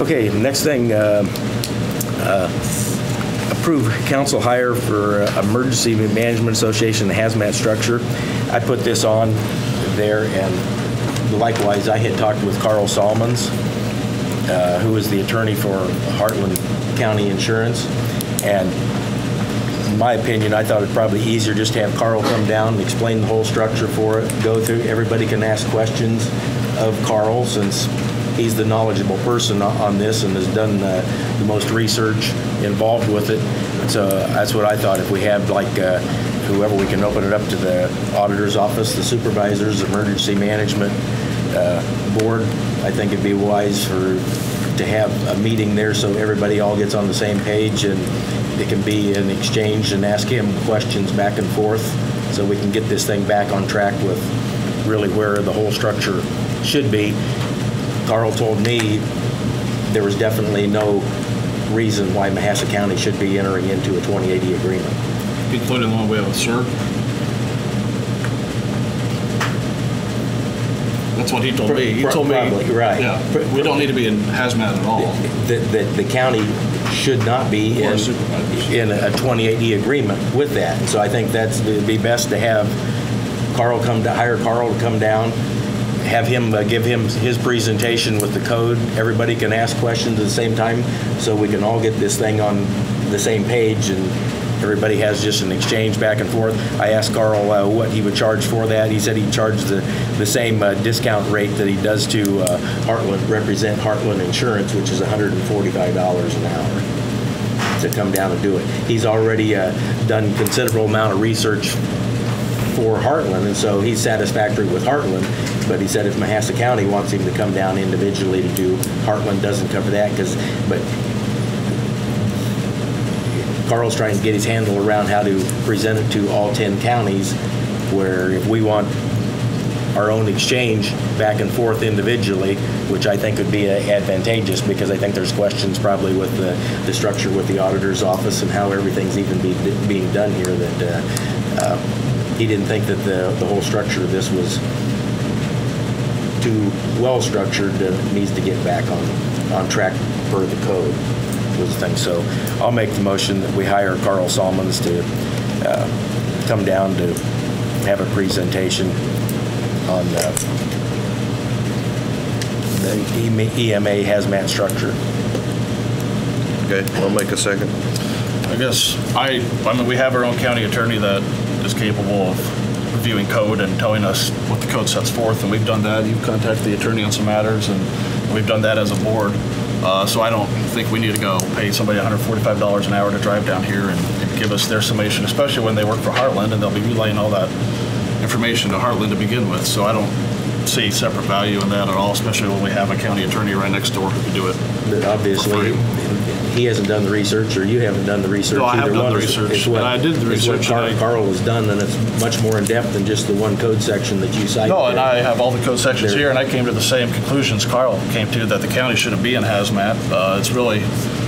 Okay, next thing, approve council hire for Emergency Management Association HazMat structure. I put this on there, and likewise, I had talked with Carl Salmons, who is the attorney for Heartland County Insurance, and in my opinion, I thought it'd probably easier just to have Carl come down and explain the whole structure for it, go through, everybody can ask questions of Carl since he's the knowledgeable person on this and has done the most research involved with it. So that's what I thought. If we have like whoever, we can open it up to the auditor's office, the supervisors, emergency management board. I think it'd be wise to have a meeting there so everybody all gets on the same page and it can be an exchange and ask him questions back and forth so we can get this thing back on track with really where the whole structure should be. Carl told me there was definitely no reason why Mahassa County should be entering into a 2080 agreement. Including the one we have with CERT? That's what he told me. He told me, right. Yeah, we don't need to be in HazMat at all. The county should not be in a 2080 agreement with that. And so I think it'd be best to have hire Carl to come down, have him give him his presentation with the code. Everybody can ask questions at the same time so we can all get this thing on the same page and everybody has just an exchange back and forth. I asked Carl what he would charge for that. He said he'd charge the same discount rate that he does to represent Heartland Insurance, which is $145 an hour to come down and do it. He's already done considerable amount of research for Heartland, and so he's satisfactory with Heartland, but he said if Mahassa County wants him to come down individually to do, Heartland doesn't cover that, but Carl's trying to get his handle around how to present it to all 10 counties, where if we want our own exchange back and forth individually, which I think would be advantageous because I think there's questions probably with the structure with the auditor's office and how everything's even being done here that he didn't think that the whole structure of this was too well structured. Needs to get back on track per the code was the thing. So I'll make the motion that we hire Carl Salmons to come down to have a presentation on the EMA HazMat structure. Okay, I'll make a second. I guess I mean, we have our own county attorney that is capable of reviewing code and telling us what the code sets forth, and we've done that. You've contacted the attorney on some matters, and we've done that as a board. So I don't think we need to go pay somebody $145 an hour to drive down here and give us their summation, especially when they work for Heartland, and they'll be relaying all that information to Heartland to begin with. So I don't see separate value in that at all, especially when we have a county attorney right next door who can do it. But obviously, he hasn't done the research, or you haven't done the research. No, I have done the research. And I did the research. What Carl has done, and it's much more in depth than just the one code section that you cited. No, and I have all the code sections here, and I came to the same conclusions Carl came to, that the county shouldn't be in HazMat. It's really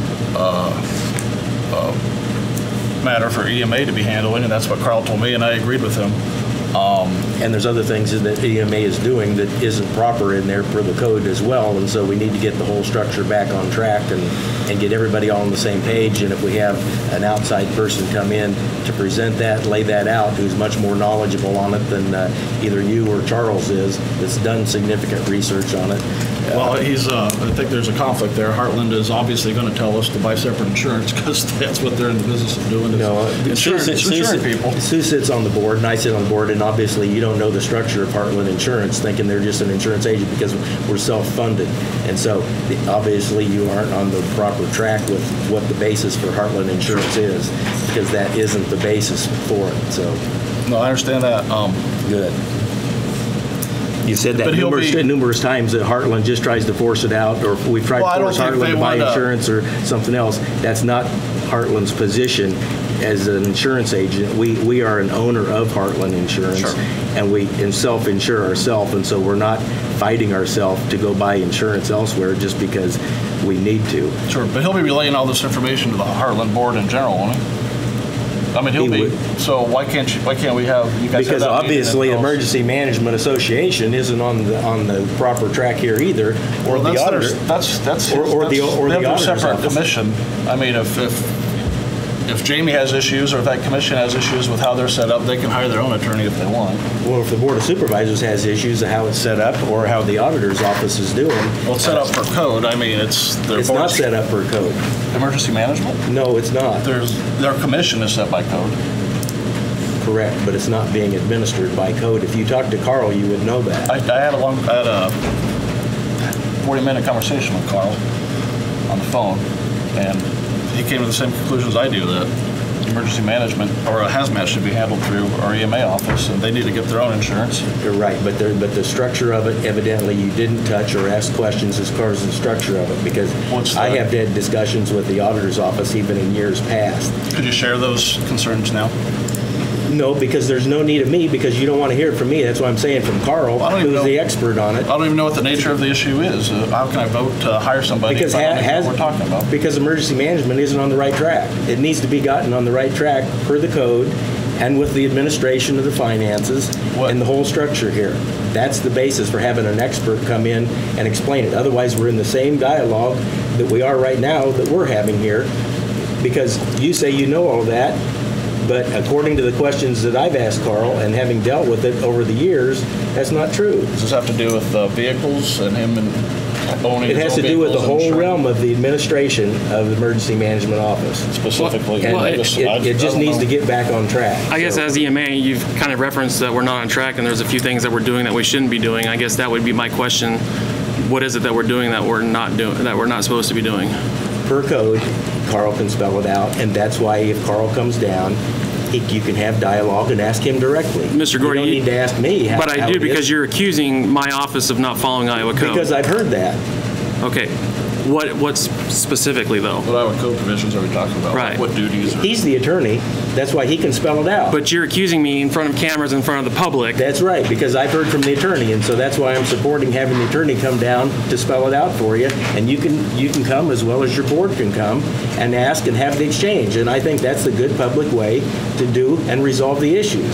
matter for EMA to be handling, and that's what Carl told me, and I agreed with him. And there's other things that EMA is doing that isn't proper in there for the code as well, and so we need to get the whole structure back on track and get everybody all on the same page. And if we have an outside person come in to present that, lay that out, who's much more knowledgeable on it than either you or Charles is, that's done significant research on it. Well, I think there's a conflict there. Heartland is obviously going to tell us to buy separate insurance because that's what they're in the business of doing. Insuring people. Sue sits on the board, and I sit on the board, and obviously you don't know the structure of Heartland Insurance, thinking they're just an insurance agent because we're self-funded. And so obviously you aren't on the proper track with what the basis for Heartland Insurance is, because that isn't the basis for it. So. No, I understand that. Good. You said that numerous times that Heartland just tries to force it out, or we've tried to force Heartland to buy insurance or something else. That's not Heartland's position as an insurance agent. We are an owner of Heartland Insurance, sure, and we self-insure ourselves, and so we're not fighting ourselves to go buy insurance elsewhere just because we need to. Sure, but he'll be relaying all this information to the Heartland board in general, won't he? I mean, he'll He be, would. so why can't we have, you guys have Because that meeting obviously, and- Emergency Management Association isn't on the proper track here either, or Well, the that's auditor. That's or the they have their auditor's separate office. commission. I mean, if Jamie has issues, or if that commission has issues with how they're set up, they can hire their own attorney if they want. Well, if the Board of Supervisors has issues of how it's set up or how the auditor's office is doing, Well, it's set up for code. I mean, it's their it's not board's set up for code. emergency management. No, it's not. Their commission is set by code. Correct, but it's not being administered by code. If you talked to Carl, you would know that. I had a 40-minute conversation with Carl on the phone, and he came to the same conclusions I do, that emergency management or a HazMat should be handled through our EMA office, and they need to get their own insurance. You're right, but the structure of it, evidently you didn't touch or ask questions as far as the structure of it, because What's I that? have had discussions with the auditor's office even in years past. Could you share those concerns now? No, because there's no need of me, because you don't want to hear it from me. That's why I'm saying from Carl, Well, I don't even who's know- the expert on it. I don't even know what the nature of the issue is. How can I vote to hire somebody Because if I don't know what we're talking about? because emergency management isn't on the right track. It needs to be gotten on the right track per the code and with the administration of the finances What? and the whole structure here. That's the basis for having an expert come in and explain it. Otherwise, we're in the same dialogue that we are right now that we're having here, because you say you know all that, but according to the questions that I've asked Carl and having dealt with it over the years, that's not true. Does this have to do with vehicles and him and owning It his has own to do with the vehicles and whole insurance? realm of the administration of the emergency management office. Specifically. And I it just needs to get back on track. I guess So- as EMA, you've kind of referenced that we're not on track and there's a few things that we're doing that we shouldn't be doing. I guess that would be my question. What is it that we're doing that we're not doing, that we're not supposed to be doing? Per code, Carl can spell it out, and that's why if Carl comes down, you can have dialogue and ask him directly. Mr. Gordy, You don't need to ask me how But I how do it is, because you're accusing my office of not following Iowa code. Because I've heard that. Okay. What's specifically though? What Iowa code provisions are we talking about? Right. What duties? He's the attorney. That's why he can spell it out. But you're accusing me in front of cameras, in front of the public. That's right, because I've heard from the attorney, and so that's why I'm supporting having the attorney come down to spell it out for you. And you can come as well as your board can come and ask and have the exchange. And I think that's a good public way to do and resolve the issues.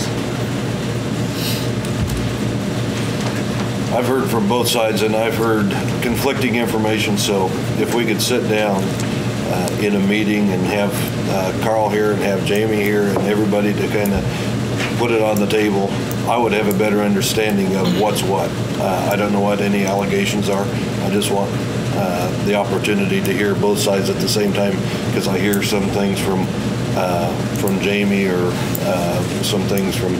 I've heard from both sides, and I've heard conflicting information, so if we could sit down in a meeting and have Carl here and have Jamie here and everybody to kind of put it on the table, I would have a better understanding of what's what. I don't know what any allegations are. I just want the opportunity to hear both sides at the same time, because I hear some things from Jamie or some things from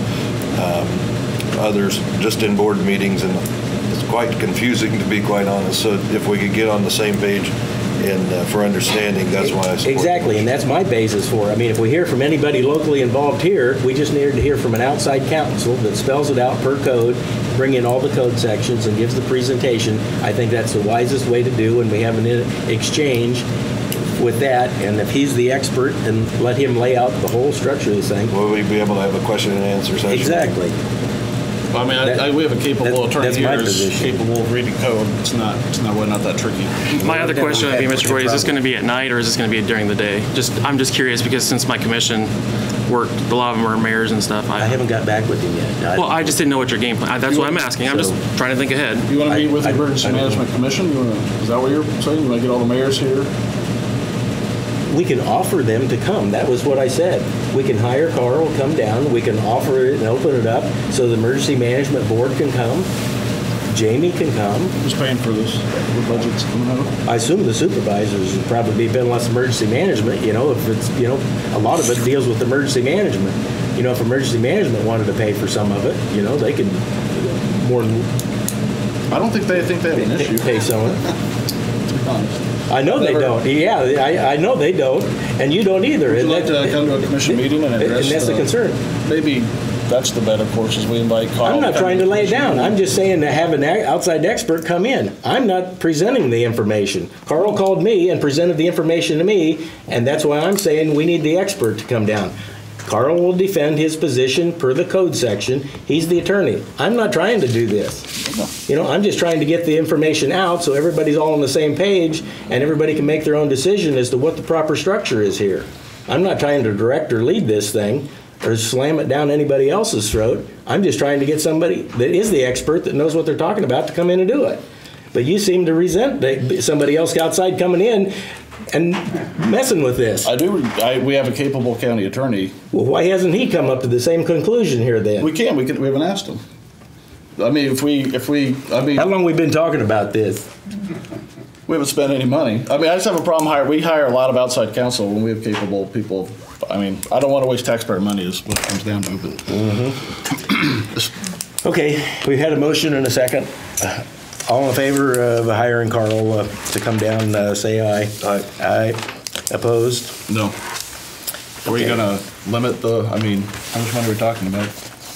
others just in board meetings, and it's quite confusing, to be quite honest. So if we could get on the same page and for understanding, that's why I support Exactly, and that's my basis for it. I mean, if we hear from anybody locally involved here, we just needed to hear from an outside counsel that spells it out per code, bring in all the code sections and gives the presentation. I think that's the wisest way to do, and we have an exchange with that, and if he's the expert, then let him lay out the whole structure of this thing. Will we be able to have a question and answer session? Exactly. I mean, we have a capable attorney that's my here who's position. capable of reading code. It's not really not that tricky. My other question would be, Mr. Gordy, is this going to be at night or is this going to be during the day? I'm just curious because since my commission worked, a lot of them are mayors and stuff. I haven't got back with him yet. Well, I just didn't know what your game plan. That's what I'm asking. I'm just trying to think ahead. You want to meet with the Emergency I don't Management Commission? Is that what you're saying? You want to get all the mayors here? We can offer them to come. That was what I said. We can hire Carl, come down. We can offer it and open it up so the emergency management board can come. Jamie can come. Who's paying for this? The budget's coming out? I assume the supervisors would probably be less emergency management. If it's, a lot of it deals with emergency management. If emergency management wanted to pay for some of it, they can more than I don't think they have an issue. pay some of it. To be honest. I know they don't. Yeah, I know they don't, and you don't either. Would you And like that- to come to a commission meeting and address? And that's the concern. Maybe that's the better course, is we invite Carl. I'm not come trying to lay it commission down. meeting. I'm just saying to have an outside expert come in. I'm not presenting the information. Carl called me and presented the information to me, and that's why I'm saying we need the expert to come down. Carl will defend his position per the code section. He's the attorney. I'm not trying to do this. I'm just trying to get the information out so everybody's all on the same page and everybody can make their own decision as to what the proper structure is here. I'm not trying to direct or lead this thing or slam it down anybody else's throat. I'm just trying to get somebody that is the expert that knows what they're talking about to come in and do it. But you seem to resent somebody else outside coming in and messing with this. I do. We have a capable county attorney. Well, why hasn't he come up to the same conclusion here then? We haven't asked him. I mean, How long we been talking about this? we haven't spent any money. I mean, I just have a problem we hire a lot of outside counsel when we have capable people. I mean, I don't want to waste taxpayer money is what it comes down to. But Okay, we've had a motion and a second. All in favor of hiring Carl to come down, say aye. Aye. Aye. Opposed? no. Are we going to limit how much money are we talking about?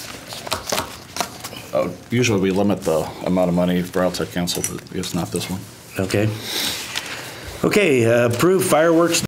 Usually we limit the amount of money for outside counsel, but it's not this one. Okay. Okay, approved fireworks